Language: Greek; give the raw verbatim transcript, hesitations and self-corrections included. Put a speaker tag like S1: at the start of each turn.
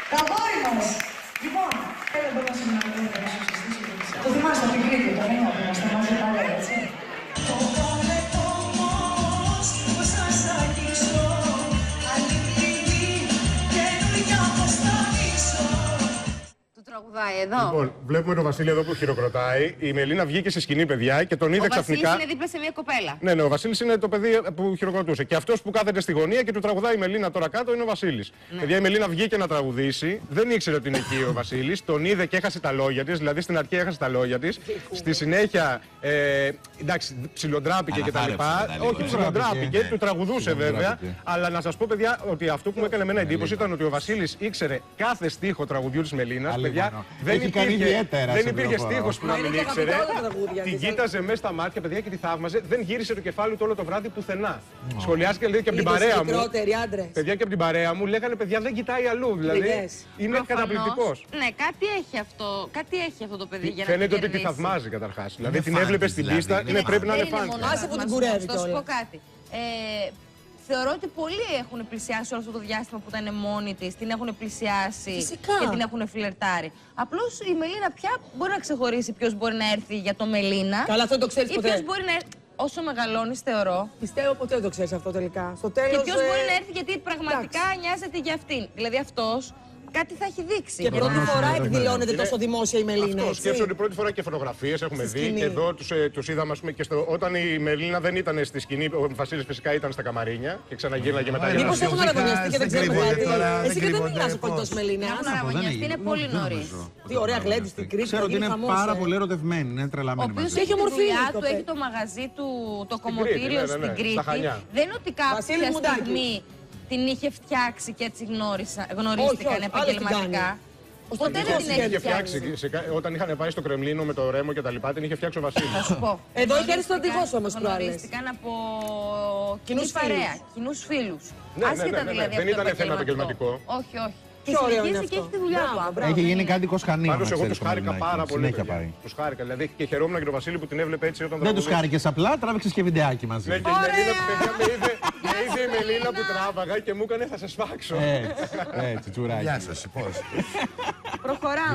S1: Τα γόρι μας! Λοιπόν, έλα εδώ να συμμετέχουμε να το συστήσω. Το θυμάστε από την Κρήτη, το νέο που είμαστε μαζί παρέα, έτσι.
S2: Τραγουδάει εδώ.
S3: Λοιπόν, βλέπουμε τον Βασίλη εδώ που χειροκροτάει. Η Μελίνα βγήκε στη σκηνή, παιδιά, και τον είδε
S2: ο
S3: ξαφνικά.
S2: Ο Βασίλης είναι δίπλα σε μια κοπέλα.
S3: Ναι, ναι, ο Βασίλης είναι το παιδί που χειροκροτούσε. Και αυτός που κάθεται στη γωνία και του τραγουδάει η Μελίνα τώρα κάτω είναι ο Βασίλης. Ναι. Παιδιά, η Μελίνα βγήκε να τραγουδήσει. Δεν ήξερε ότι είναι εκεί ο Βασίλης. Τον είδε και έχασε τα λόγια της. Δηλαδή στην αρχή έχασε τα λόγια της. Στη συνέχεια. Ε, εντάξει, ψιλοντράπηκε κτλ. Όχι, ψιλοντράπηκε, του τραγουδούσε βέβαια. Αλλά να σας πω, παιδιά, ότι αυτό που μου έκανε εμένα εντύπωση ήταν ότι ο Βασίλης ήξερε κάθε στίχο τραγουδιού της Μελίνας. Παιδιά, δεν Δεν υπήρχε στίχος που να μην ήξερε. Την κοίταζε μέσα στα μάτια, παιδιά, και τη θαύμαζε. Δεν γύρισε το κεφάλι του όλο το βράδυ πουθενά. Σχολιάστηκε και λέει και από την παρέα μου. Παιδιά, και από την παρέα μου λέγανε, παιδιά, δεν κοιτάει αλλού. Δηλαδή είναι καταπληκτικός.
S2: Ναι, κάτι έχει αυτό. Κάτι έχει αυτό το παιδί για να
S3: φαίνεται ότι τη θαυμάζει καταρχάς. Δηλαδή την έβλεπε στην πίστα. Πρέπει να είναι φαν.
S4: Άσε που την κουρεύει.
S2: Θα σου πω κάτι. Θεωρώ ότι πολλοί έχουν πλησιάσει όλο αυτό το διάστημα που ήταν μόνη της, την έχουν πλησιάσει. Φυσικά. Και την έχουν φλερτάρει. Απλώς η Μελίνα πια μπορεί να ξεχωρίσει ποιος μπορεί να έρθει για το Μελίνα.
S4: Καλά, αυτό το ξέρεις ποτέ.
S2: Ή ποιος μπορεί να έρθει. Όσο μεγαλώνεις, θεωρώ.
S4: Πιστεύω ποτέ δεν το ξέρεις αυτό τελικά. Στο τέλος.
S2: Και ποιος
S4: ε...
S2: μπορεί να έρθει γιατί πραγματικά εντάξει. Νοιάζεται για αυτήν. Δηλαδή αυτός. Κάτι θα έχει δείξει.
S4: Και πρώτη φορά εκδηλώνεται τόσο δημόσια η Μελίνα.
S3: Αυτό σκέφτομαι ότι πρώτη φορά και φωτογραφίες έχουμε δει. Εδώ τους, ε, τους είδαμε, ας πούμε, και στο, όταν η Μελίνα δεν ήταν στη σκηνή, ο Βασίλης φυσικά ήταν στα καμαρίνια και ξαναγύρναγε μετά.
S4: Μήπως έχουν αραβωνιαστεί και δεν ξέρουμε κάτι. Εσύ και δεν μιλάς ο παλιτός Μελίνα.
S2: Έχουν αραβωνιαστεί, είναι πολύ νωρίς.
S4: Τι ωραία γλέντι στην Κρήτη.
S5: Ξέρω ότι είναι πάρα πολύ ερωτευμένη, είναι τρελαμένη.
S2: Ο οποίος έχει δουλειά του, έχει το μαγαζί του, το κομμωτήριο στην Κρήτη. Δεν είναι ότι κάποια στιγμή την είχε φτιάξει και έτσι γνωρίστηκαν επαγγελματικά.
S3: Ποτέ δεν την είχε φτιάξει. Όταν είχαν πάει στο Κρεμλίνο με το Ρέμο και τα λοιπά, την είχε φτιάξει ο Βασίλης.
S2: Θα σου πω.
S4: Εδώ είχε έρθει στρατηγός όμως που άλλες.
S2: Γνωρίστηκαν από κοινούς παρέα, κοινούς φίλους.
S3: Άσχετα δηλαδή. Δεν ήταν θέμα επαγγελματικό.
S2: Όχι, όχι. Και συνεχίζει και έχει τη δουλειά του.
S5: Έχει γίνει κάτι κοσκανή.
S3: Πάντως εγώ τους χάρηκα πάρα πολύ. Τους χάρηκα. Δηλαδή και χαιρόμουν και τον Βασίλη που την έβλεπε έτσι όταν
S5: δεν τους χάρηκες απλά, τράβηξες και βιντεάκι μαζί.
S3: Ναι, και η Μελίνα, παιδιά, με είδε η Μελίνα που τράβαγα και μου έκανε θα σε σφάξω.
S5: Έτσι, τσουράκι.
S6: Γεια σας, πώς.
S2: Προχωράμε.